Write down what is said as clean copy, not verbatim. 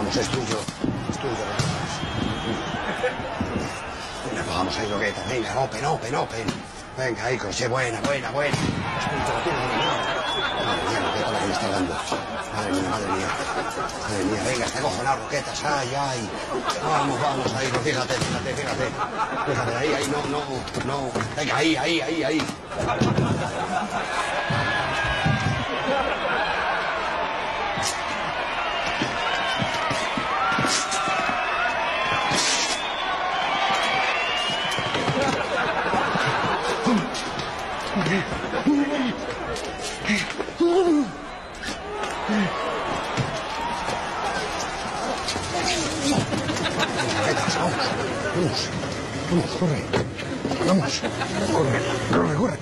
vamos, es tuyo. Es tuyo. Vamos ahí, Roqueta. Venga, open. Venga, ahí, crochet, buena. Es tuyo, lo tienes dominado. Madre mía, Roqueta, la que me está dando. Madre mía. Venga, está cojonado, Roquetas. Ay. Vamos, ahí, no, fíjate. Ahí, no. Venga, ahí. Vamos, corre. Corre.